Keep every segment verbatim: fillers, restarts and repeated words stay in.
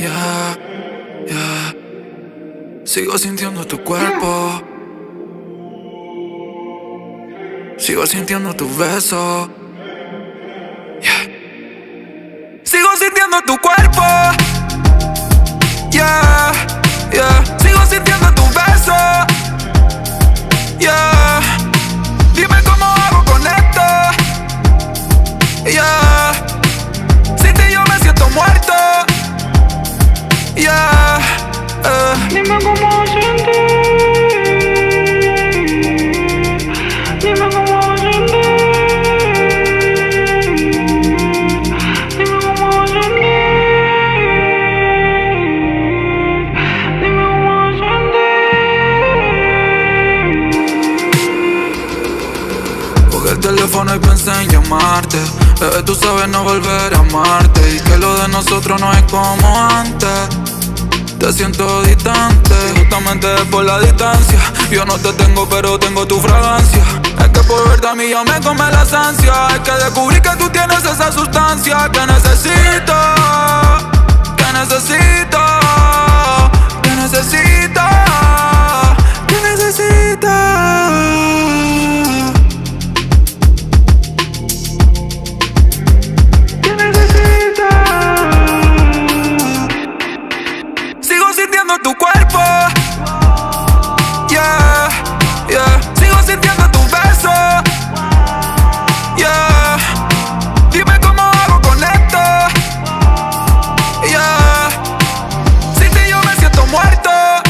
Yeah, yeah. Sigo sintiendo tu cuerpo. Sigo sintiendo tu beso. Yeah. Sigo sintiendo tu cuerpo. Yeah, yeah. Sigo sintiendo tu beso. Yeah. Dime cómo hago con esto. Yeah. Sin ti yo me siento muerto. Yeah. Uh. Dime cómo sentir. Dime cómo sentir. Dime cómo sentir. Dime cómo sentir. Cogí el teléfono y pensé en llamarte. Bebé, tú sabes no volver a amarte. Y que lo de nosotros no es como antes. Te siento distante, justamente por la distancia. Yo no te tengo pero tengo tu fragancia. Es que por verte a mí ya me come las ansias. Es que descubrí que tú tienes esa sustancia que necesito. Que necesito. Que necesito. Que necesito. Tu cuerpo, yeah, yeah. Sigo sintiendo tu beso, yeah. Dime cómo hago con esto, yeah. Sin ti yo me siento muerto,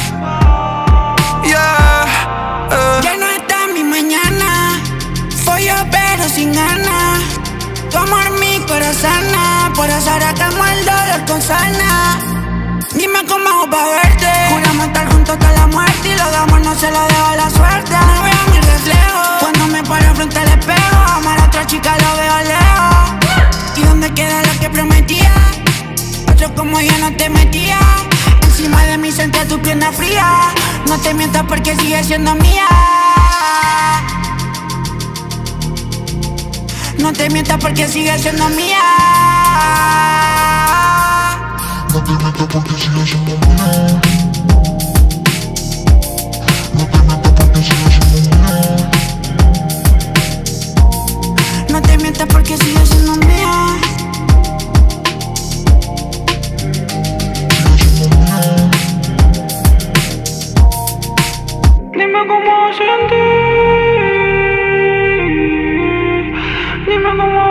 yeah, uh. Ya no está mi mañana, soy yo pero sin ganas. Tu amor mi corazón, por eso ahora calmo el dolor con sana. Dime cómo hago pa' verte. Juramos estar juntos hasta la muerte. Y lo de amor no se lo dejo a la suerte. No veo mi reflejo cuando me paro frente al espejo. Amar a otra chica lo veo lejos. ¿Y dónde queda lo que prometía? Otro como yo no te metía. Encima de mí sentía tu pierna fría. No te mientas porque sigue siendo mía. No te mientas porque sigue siendo mía. No te metas porque sigue siendo mía. No te metas porque sigue siendo mía. No te mientas porque sigue siendo mía. Sigue siendo mía. Dime cómo sentir. Dime cómo